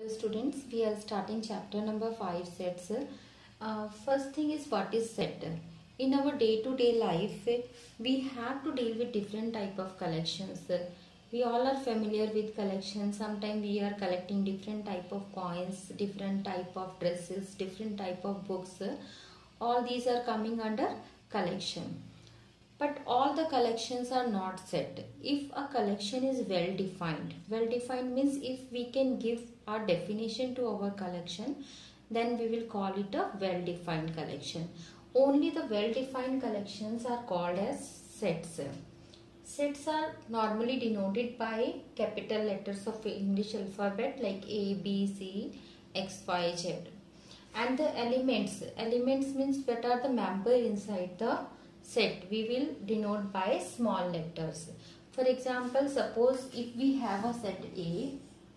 Students, we are starting chapter number 5, sets. First thing is, what is set? In our day-to-day life, we have to deal with different type of collections. We all are familiar with collections. Sometimes we are collecting different type of coins, different type of dresses, different type of books. All these are coming under collection. But all the collections are not set. If a collection is well defined means if we can give our definition to our collection, then we will call it a well defined collection. Only the well defined collections are called as sets. Sets are normally denoted by capital letters of English alphabet like A, B, C, X, Y, Z. And the elements means what are the member inside the set, we will denote by small letters. For example, suppose if we have a set A,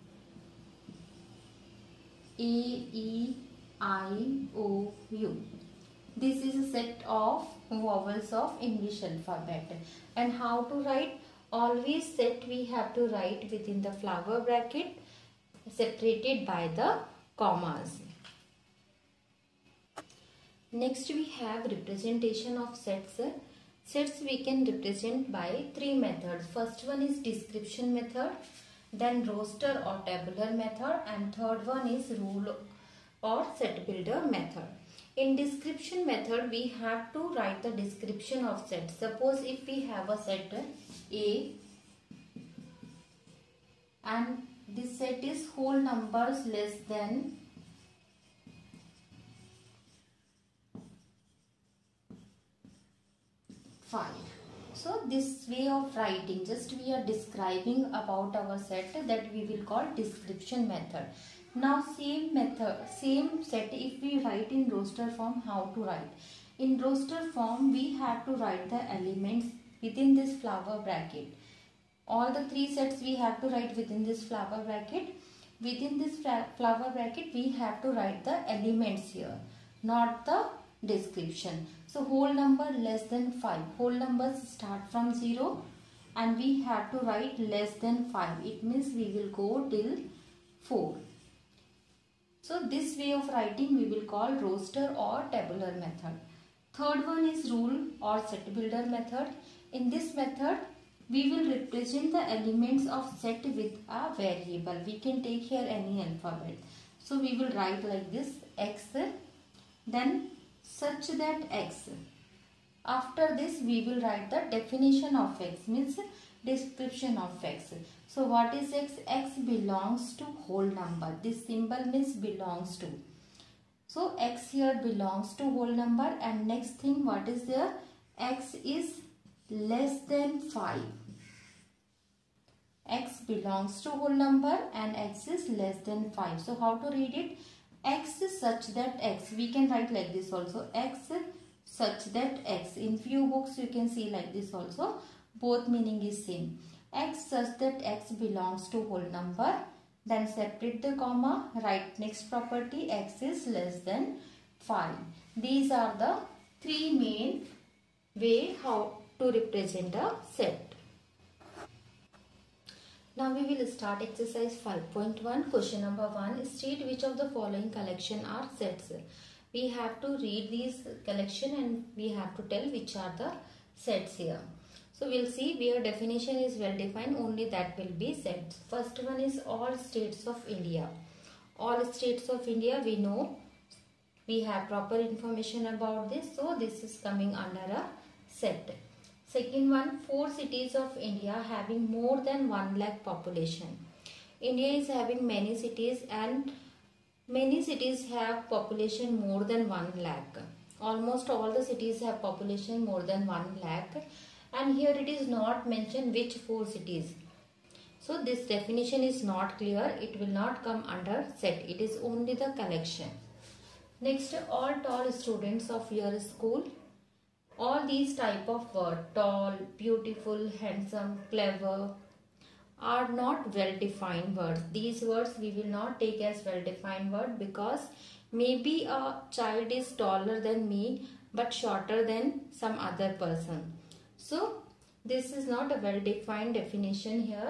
E, I, O, U. This is a set of vowels of English alphabet. And how to write? Always set we have to write within the flower bracket separated by the commas. Next we have representation of sets. Sets we can represent by three methods. First one is description method, then roster or tabular method, and third one is rule or set builder method. In description method we have to write the description of set. Suppose if we have a set A and this set is whole numbers less than 5. So this way of writing, just we are describing about our set, that we will call description method. Now same method, same set if we write in roster form, how to write? In roster form we have to write the elements within this flower bracket. All the three sets we have to write within this flower bracket. Within this flower bracket we have to write the elements here, not the description. So whole number less than 5. Whole numbers start from 0 and we have to write less than 5. It means we will go till 4. So this way of writing we will call roster or tabular method. Third one is rule or set builder method. In this method we will represent the elements of set with a variable. We can take here any alphabet. So we will write like this: X, then such that X. After this we will write the definition of X, means description of X. So what is X? X belongs to whole number. This symbol means belongs to. So X here belongs to whole number, and next thing what is there? X is less than 5. X belongs to whole number and X is less than 5. So how to read it? X is such that X. We can write like this also. X such that X. In few books you can see like this also. Both meaning is same. X such that X belongs to whole number. Then separate the comma. Write next property. X is less than 5. These are the three main way how to represent a set. Now we will start exercise 5.1. Question number 1. State which of the following collection are sets. We have to read these collection and we have to tell which are the sets here. So we will see where definition is well defined, only that will be sets. First one is all states of India. All states of India we know, we have proper information about this. So this is coming under a set. Second one, 4 cities of India having more than 1 lakh population. India is having many cities and many cities have population more than 1 lakh. Almost all the cities have population more than 1 lakh. And here it is not mentioned which 4 cities. So this definition is not clear. It will not come under set. It is only the collection. Next, all tall students of your school. All these type of words, tall, beautiful, handsome, clever, are not well defined words. These words we will not take as well defined word, because maybe a child is taller than me but shorter than some other person. So this is not a well defined definition here.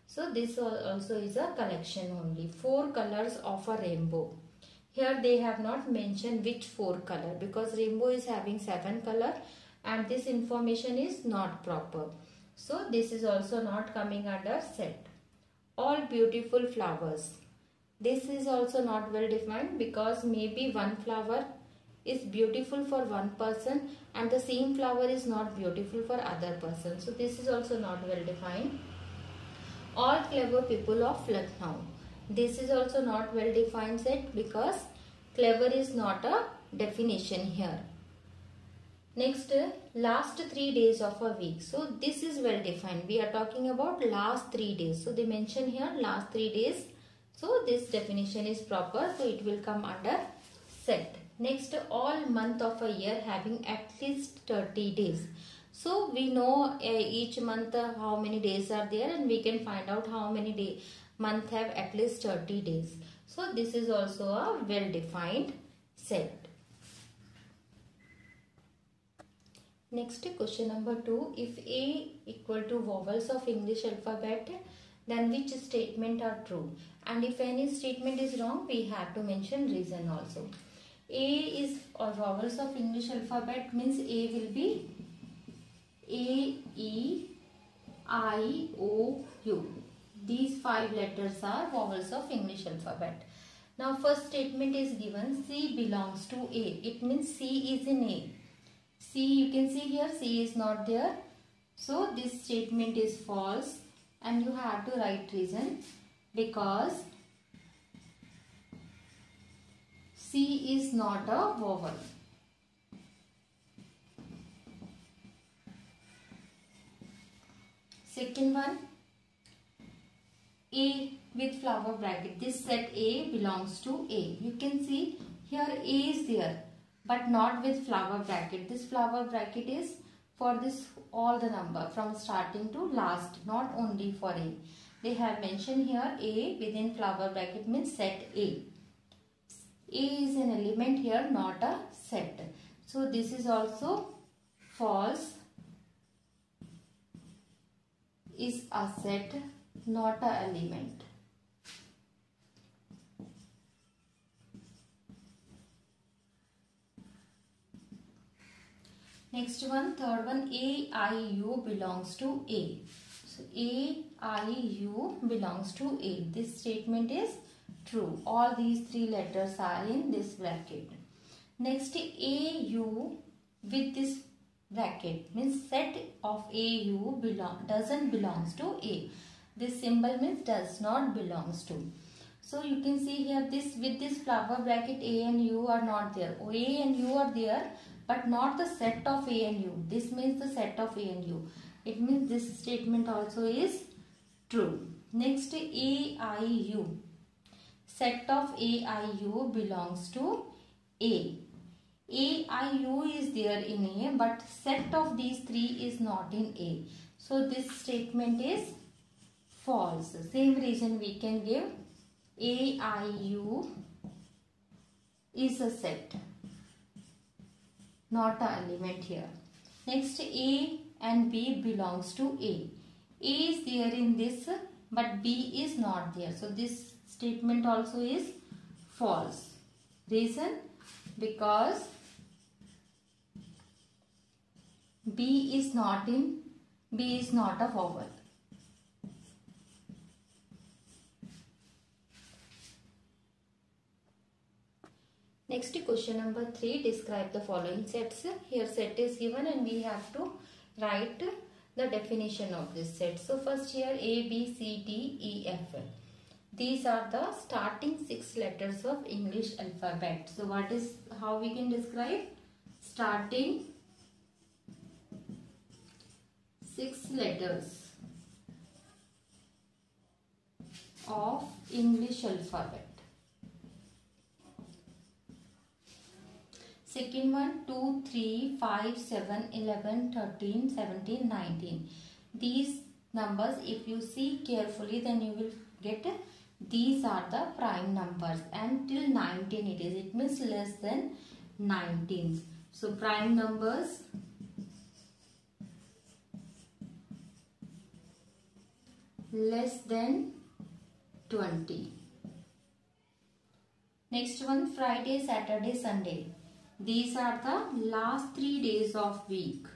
So this also is a collection only. 4 colors of a rainbow. Here they have not mentioned which 4 color, because rainbow is having 7 color and this information is not proper. So this is also not coming under set. All beautiful flowers. This is also not well defined, because maybe one flower is beautiful for one person and the same flower is not beautiful for other person. So this is also not well defined. All clever people of Lucknow. This is also not well defined set, because clever is not a definition here. Next, last 3 days of a week. So this is well defined. We are talking about last 3 days. So they mention here last 3 days. So this definition is proper. So it will come under set. Next, all month of a year having at least 30 days. So we know each month how many days are there, and we can find out how many month have at least 30 days. So this is also a well defined set. Next, question number 2. If A equal to vowels of English alphabet, then which statement are true? And if any statement is wrong, we have to mention reason also. A is or vowels of English alphabet means A will be A, E, I, O, U. These 5 letters are vowels of English alphabet. Now first statement is given, C belongs to A. It means C is in A. C, you can see here C is not there. So this statement is false, and you have to write reason, because C is not a vowel. Second one, A with flower bracket. This set A belongs to A. You can see here A is there, but not with flower bracket. This flower bracket is for this all the number from starting to last, not only for A. They have mentioned here A within flower bracket means set A. A is an element here, not a set. So this is also false. Is a set, not a element. Next one, third one, A, I, U belongs to A. So A, I, U belongs to A. This statement is true. All these 3 letters are in this bracket. Next, A, U with this bracket means set of A, U doesn't belongs to A. This symbol means does not belongs to. So you can see here this with this flower bracket A and U are not there. A and U are there, but not the set of A and U. This means the set of A and U. It means this statement also is true. Next, A, I, U. Set of A, I, U belongs to A. A, I, U is there in A, but set of these 3 is not in A. So this statement is false. Same reason we can give. A, I, U is a set, not an element here. Next, A and B belongs to A. A is there in this, but B is not there. So this statement also is false. Reason? Because B is not a vowel. Next, question number 3. Describe the following sets. Here set is given and we have to write the definition of this set. So first here A, B, C, D, E, F. These are the starting 6 letters of English alphabet. So how we can describe? Starting 6 letters of English alphabet. Second one, 2, 3, 5, 7, 11, 13, 17, 19. These numbers, if you see carefully, then you will get these are the prime numbers, and till 19 it is. It means less than 19. So prime numbers less than 20. Next one, Friday, Saturday, Sunday. These are the last 3 days of week.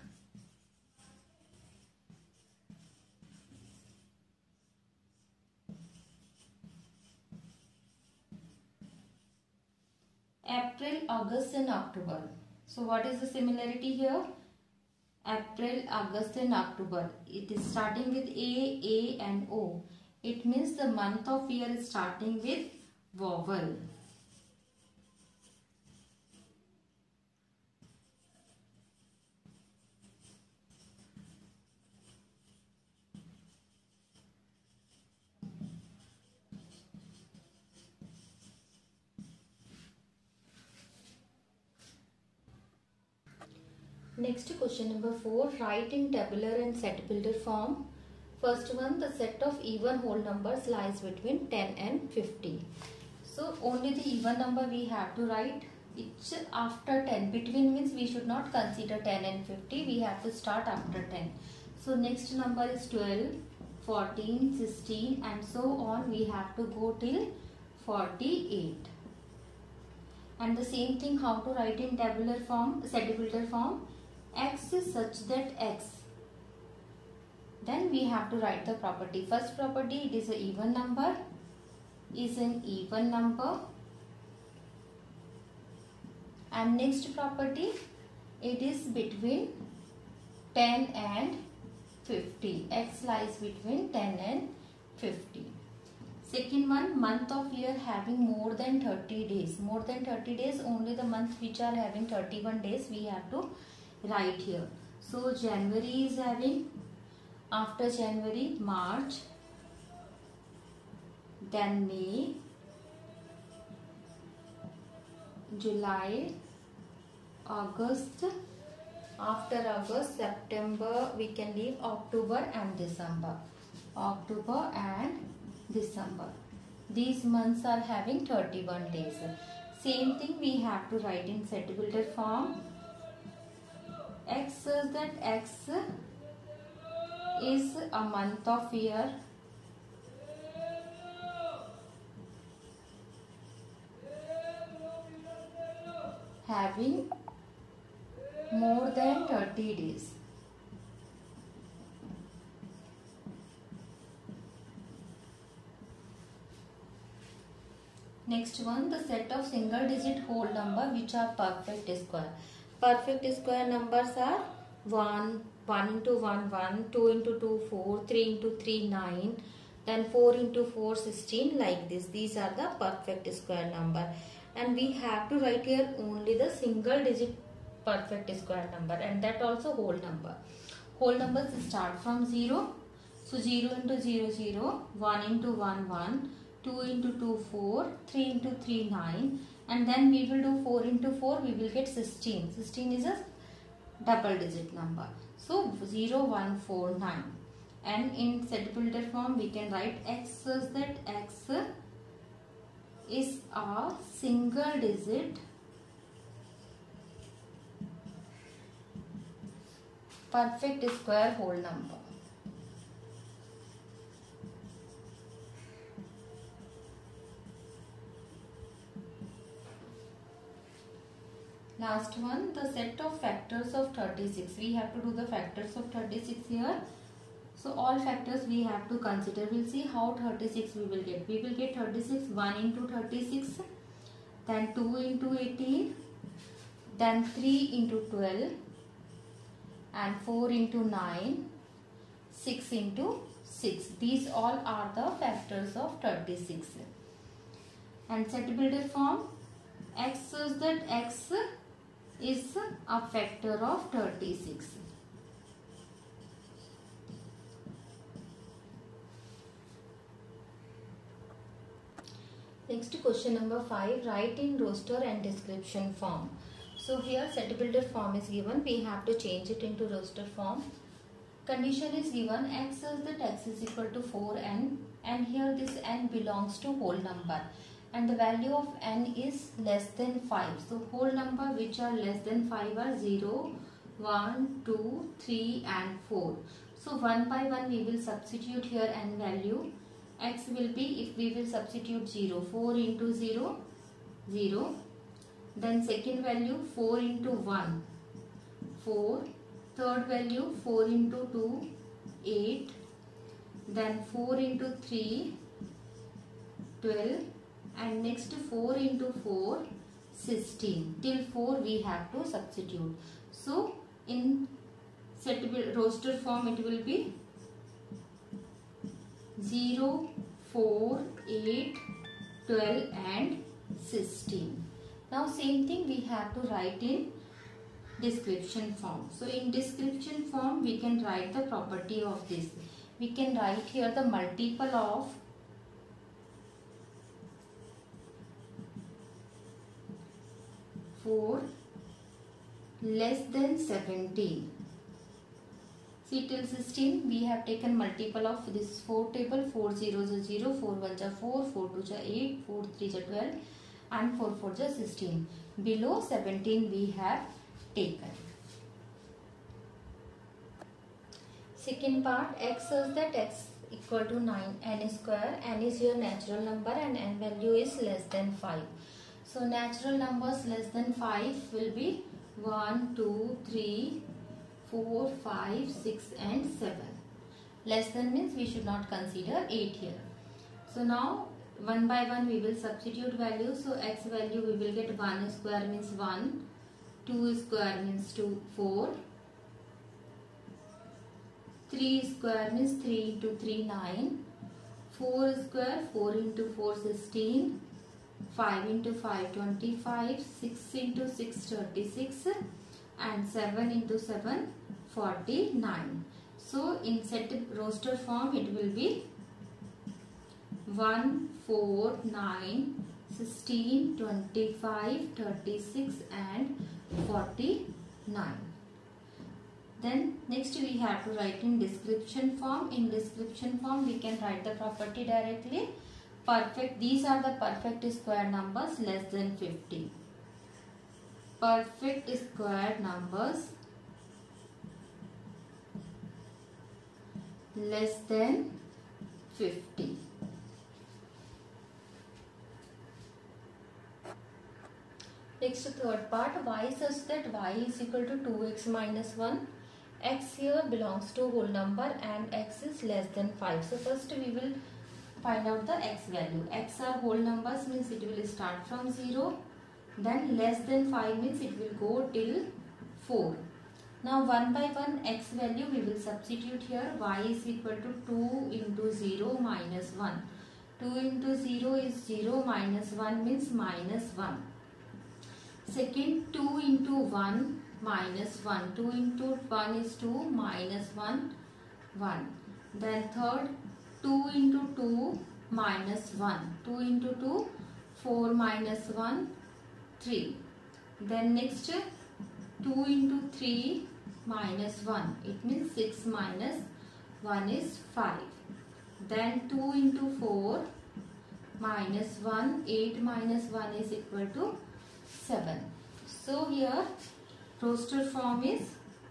April, August and October. So what is the similarity here? April, August and October. It is starting with A and O. It means the month of year is starting with vowel. Next, question number 4. Write in tabular and set builder form. First one, the set of even whole numbers lies between 10 and 50. So only the even number we have to write. It's after 10. Between means we should not consider 10 and 50. We have to start after 10. So next number is 12, 14, 16 and so on. We have to go till 48. And the same thing, how to write in tabular form, set builder form. X is such that X. Then we have to write the property. First property, it is an even number. Is an even number. And next property, it is between 10 and 50. X lies between 10 and 50. Second one, month of year having more than 30 days. More than 30 days, only the months which are having 31 days we have to write here. So January is having, after January, March, then May, July, August, after August, September, we can leave October and December. October and December. These months are having 31 days. Same thing we have to write in set builder form. X says that X is a month of year. Having more than 30 days. Next one, the set of single digit whole number which are perfect square. Perfect square numbers are 1, 1 into 1, 1, 2 into 2, 4, 3 into 3, 9, then 4 into 4, 16, like this. These are the perfect square number. And we have to write here only the single digit perfect square number, and that also whole number. Whole numbers start from 0. So 0 into 0, 0, 1 into 1, 1, 2 into 2, 4, 3 into 3, 9, and then we will do 4 into 4, we will get 16. 16 is a double digit number. So 0, 1, 4, 9. And in set builder form we can write X such that X is a single digit perfect square whole number. Last one, the set of factors of 36. We have to do the factors of 36 here. So all factors we have to consider. We'll see how 36 we will get. We will get 36, 1 into 36, then 2 into 18, then 3 into 12, and 4 into 9, 6 into 6. These all are the factors of 36. And set builder form, X says that X is a factor of 36. Next, question number 5, write in roster and description form. So here set builder form is given, we have to change it into roster form. Condition is given, X says that X is equal to 4n, and here this n belongs to whole number, and the value of n is less than 5. So whole number which are less than 5 are 0, 1, 2, 3 and 4. So one by one we will substitute here n value. X will be, if we will substitute 0, 4 into 0, 0. Then second value 4 into 1, 4. Third value 4 into 2, 8. Then 4 into 3, 12. And next 4 into 4, 16. Till 4 we have to substitute. So in set roster form it will be 0, 4, 8, 12 and 16. Now same thing we have to write in description form. So in description form we can write the property of this. We can write here the multiple of 4 less than 17. See, till 16 we have taken multiple of this 4 table. 4 zeros are 0, 4 ones are 4, 4 twos are 8, 4 threes are 12 and 4 fours are 16. Below 17 we have taken. Second part, x says that x equal to 9 n square. N is your natural number and n value is less than 5. So natural numbers less than 5 will be 1, 2, 3, 4, 5, 6 and 7. Less than means we should not consider 8 here. So now one by one we will substitute values. So x value we will get 1 square means 1, 2 square means 2, 4, 3 square means 3 into 3, 9, 4 square, 4 into 4, 16, 5 into 5, 25, 6 into 6, 36 and 7 into 7, 49. So in set roster form it will be 1, 4, 9, 16, 25, 36 and 49. Then next we have to write in description form. In description form we can write the property directly. Perfect, these are the perfect square numbers less than 50. Perfect square numbers less than 50. Next third part, y such that y is equal to 2x minus 1. X here belongs to whole number and x is less than 5. So first we will find out the x value. X are whole numbers means it will start from 0. Then less than 5 means it will go till 4. Now one by one x value we will substitute here. Y is equal to 2 into 0 minus 1. 2 into 0 is 0 minus 1 means minus 1. Second 2 into 1 minus 1. 2 into 1 is 2 minus 1, 1. Then third 2 into 2 minus 1. 2 into 2, 4 minus 1, 3. Then next 2 into 3 minus 1. It means 6 minus 1 is 5. Then 2 into 4 minus 1. 8 minus 1 is equal to 7. So here roster form is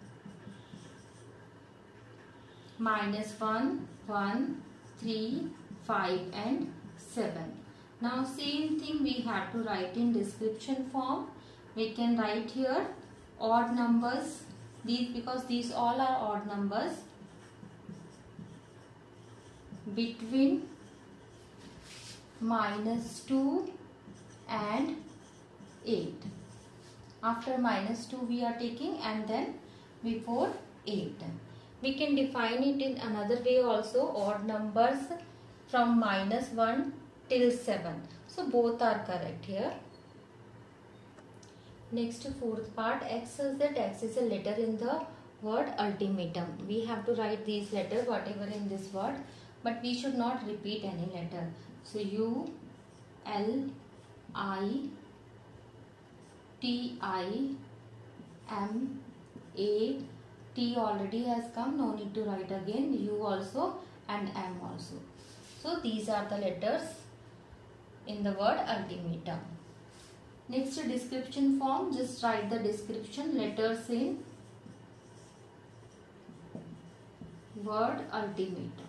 minus 1, 1, 3, 5 and 7. Now same thing we have to write in description form. We can write here odd numbers, these because these all are odd numbers, between minus 2 and 8. After minus 2 we are taking and then before 8. We can define it in another way also, odd numbers from minus 1 till 7. So both are correct here. Next fourth part, x says that x is a letter in the word ultimatum. We have to write these letters whatever in this word, but we should not repeat any letter. So U, L, I, T, I, M, A, T already has come, no need to write again, U also and M also. So these are the letters in the word ultimatum. Next description form, just write the description letters in word ultimate.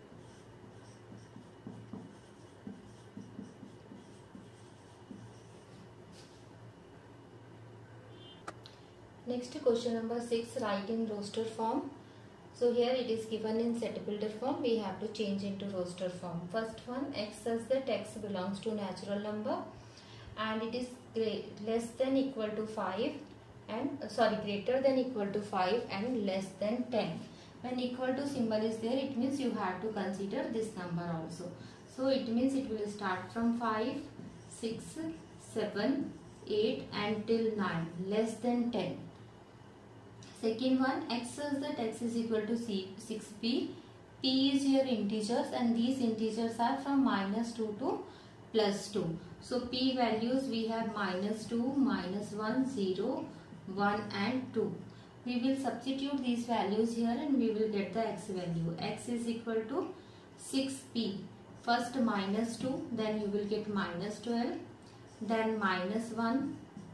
Next question number 6, write in roster form. So here it is given in set builder form. We have to change into roster form. First one, x says that x belongs to natural number and it is less than equal to 5 and greater than equal to 5 and less than 10. When equal to symbol is there, it means you have to consider this number also. So it means it will start from 5, 6, 7, 8 until 9, less than 10. Second one, x says that x is equal to 6p. P is your integers and these integers are from -2 to +2. So p values we have -2, -1, 0, 1 and 2. We will substitute these values here and we will get the x value. X is equal to 6p. First -2, then you will get -12, then -1,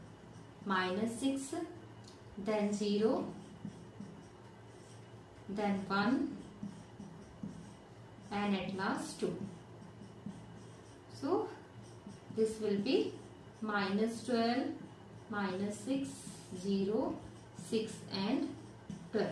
-6, then 0, then 1 and at last 2. So this will be -12, -6, 0, 6 and 12.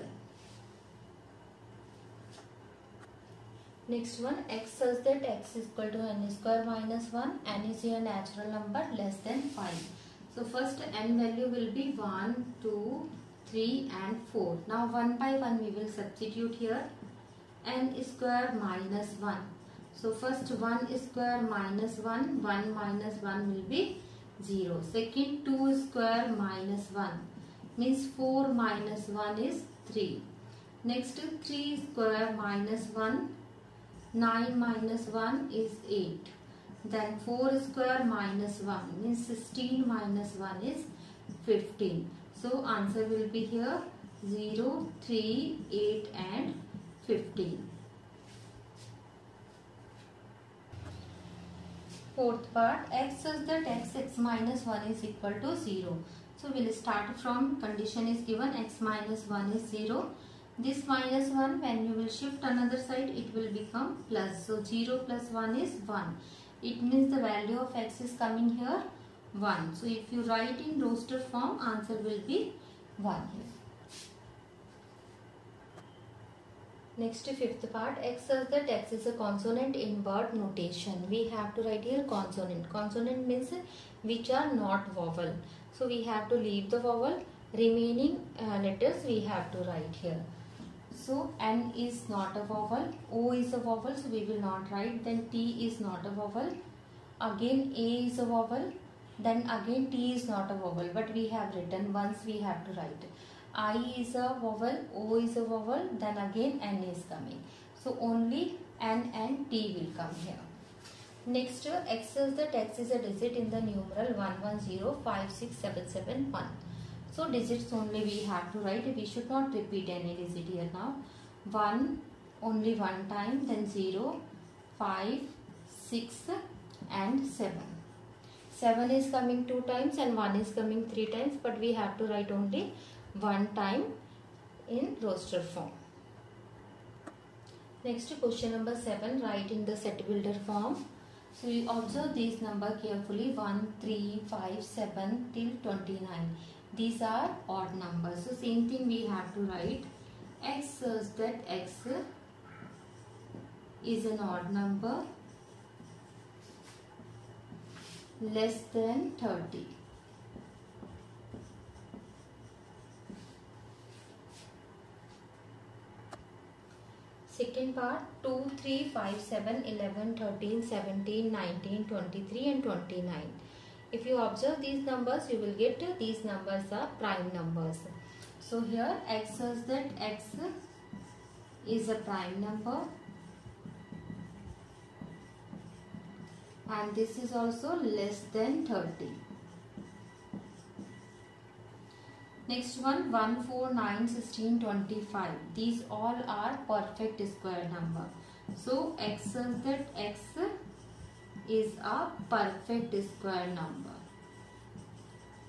Next one, x says that x is equal to n square minus 1. N is your natural number less than 5. So first n value will be 1, 2, 3 and 4. Now one by one we will substitute here. N square minus 1. So first 1 square minus 1, 1 minus 1 will be 0. Second 2 square minus 1 means 4 minus 1 is 3. Next 3 square minus 1, 9 minus 1 is 8. Then 4 square minus 1 means 16 minus 1 is 15. So answer will be here 0, 3, 8 and 15. Fourth part, x says that x minus 1 is equal to 0. So we will start from condition is given x minus 1 is 0. This minus 1, when you will shift another side, it will become plus. So 0 plus 1 is 1. It means the value of x is coming here 1. So if you write in roster form, answer will be 1 here. Next fifth part, x says that x is a consonant in word notation. We have to write here consonant. Consonant means which are not vowel. So we have to leave the vowel. Remaining letters we have to write here. So N is not a vowel, O is a vowel, so we will not write. Then T is not a vowel. Again A is a vowel. Then again T is not a vowel, but we have written once we have to write. I is a vowel, O is a vowel, then again N is coming. So only N and T will come here. Next, x says that x is a digit in the numeral 11056771. So digits only we have to write. We should not repeat any digit here now. 1 only one time, then 0, 5, 6 and 7. 7 is coming 2 times and 1 is coming 3 times, but we have to write only one time in roster form. Next question number 7, write in the set builder form. So you observe these number carefully, 1, 3, 5, 7 till 29. These are odd numbers. So same thing we have to write. X says that x is an odd number less than 30. Second part, 2, 3, 5, 7, 11, 13, 17, 19, 23 and 29. If you observe these numbers, you will get these numbers are prime numbers. So here x says that x is a prime number and this is also less than 30. Next one, 1, 4, 9, 16, 25. These all are perfect square number. So x says that x is a perfect square number.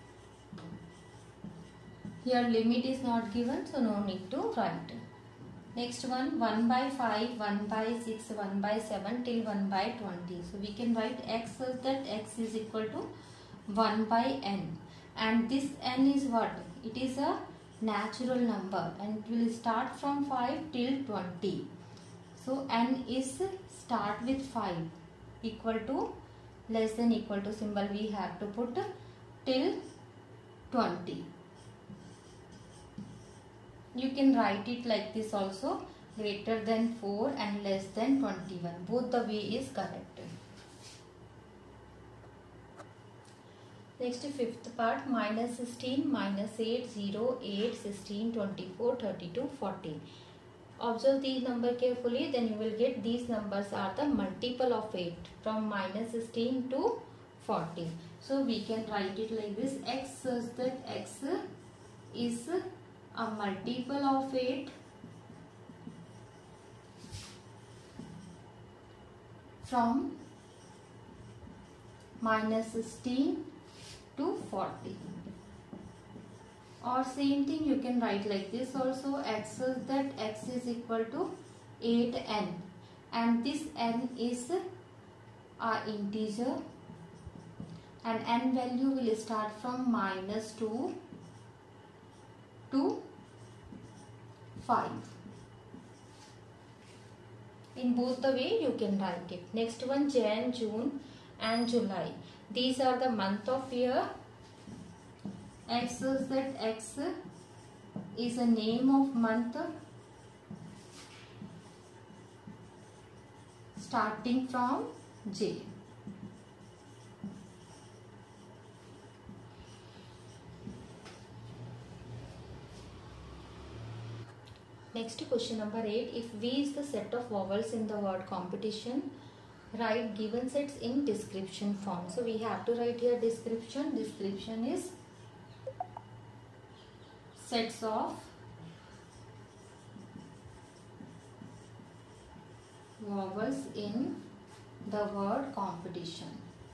Here limit is not given, so no need to write. Next one, 1 by 5, 1 by 6, 1 by 7 till 1 by 20. So we can write x such that x is equal to 1 by n. And this n is what? It is a natural number and it will start from 5 till 20. So n is start with 5 equal to less than equal to symbol we have to put till 20. You can write it like this also, greater than 4 and less than 21. Both the way is correct. Next, fifth part, minus 16, minus 8, 0, 8, 16, 24, 32, 40. Observe these numbers carefully, then you will get these numbers are the multiple of 8 from minus 16 to 40. So we can write it like this, x such that x is a multiple of 8 from minus 16 to 40. Or same thing you can write like this also, x such that x is equal to 8n and this n is a integer and n value will start from minus 2 to 5. In both the way you can write it. Next one, Jan, June and July. These are the month of year. X says that X is a name of month starting from J. Next, question number 8. If V is the set of vowels in the word competition, write given sets in description form. So we have to write here description. Description is sets of vowels in the word competition.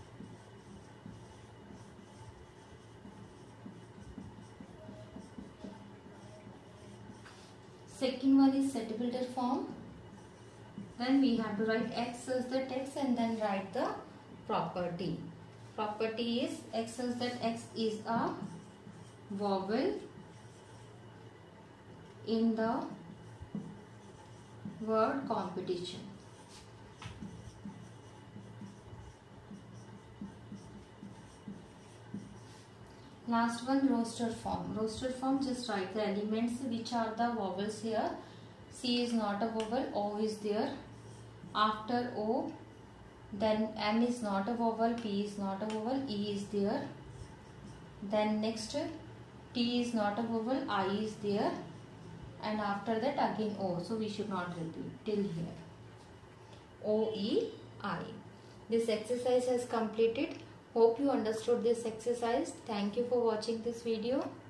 Second one is set builder form. Then we have to write x as the text and then write the property. Property is x as that x is a vowel in the word competition. Last one, roster form. Roster form, just write the elements which are the vowels here. C is not a vowel, O is there. After O, then M is not a vowel, P is not a vowel, E is there. Then next, T is not a vowel, I is there. And after that again O. So we should not repeat till here. O, E, I. This exercise has completed. Hope you understood this exercise. Thank you for watching this video.